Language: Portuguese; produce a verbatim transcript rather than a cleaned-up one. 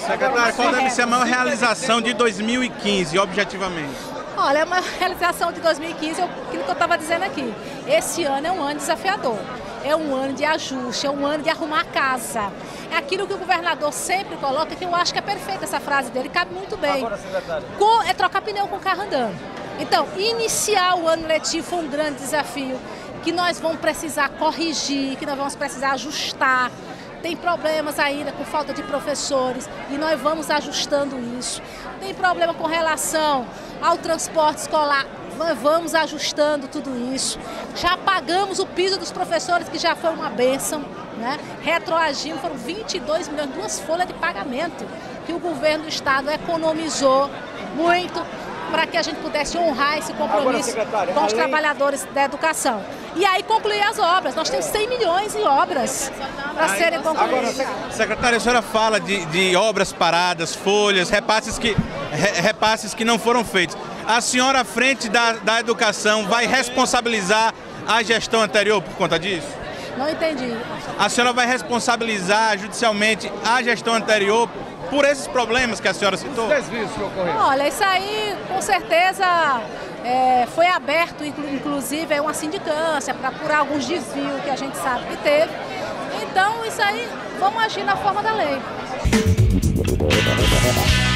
Secretária, qual deve ser a maior realização de dois mil e quinze, objetivamente? Olha, é uma realização de dois mil e quinze, aquilo que eu estava dizendo aqui. Esse ano é um ano desafiador. É um ano de ajuste, é um ano de arrumar a casa. É aquilo que o governador sempre coloca, que eu acho que é perfeita essa frase dele, cabe muito bem. Agora, secretária. É trocar pneu com o carro andando. Então, iniciar o ano letivo foi um grande desafio, que nós vamos precisar corrigir, que nós vamos precisar ajustar. Tem problemas ainda com falta de professores e nós vamos ajustando isso. Tem problema com relação ao transporte escolar, nós vamos ajustando tudo isso. Já pagamos o piso dos professores, que já foi uma bênção, né? Retroagimos, foram vinte e dois milhões, duas folhas de pagamento que o governo do estado economizou muito para que a gente pudesse honrar esse compromisso Agora, com os além... trabalhadores da educação. E aí concluir as obras. Nós temos cem milhões em obras para serem concluídas. Agora, secretária, a senhora fala de, de obras paradas, folhas, repasses que, re, repasses que não foram feitos. A senhora, à frente da, da educação, vai responsabilizar a gestão anterior por conta disso? Não entendi. A senhora vai responsabilizar judicialmente a gestão anterior por esses problemas que a senhora citou? Desvios que ocorreram. Olha, isso aí com certeza é, foi aberto, inclusive, é uma sindicância para apurar alguns desvios que a gente sabe que teve. Então, isso aí, vamos agir na forma da lei.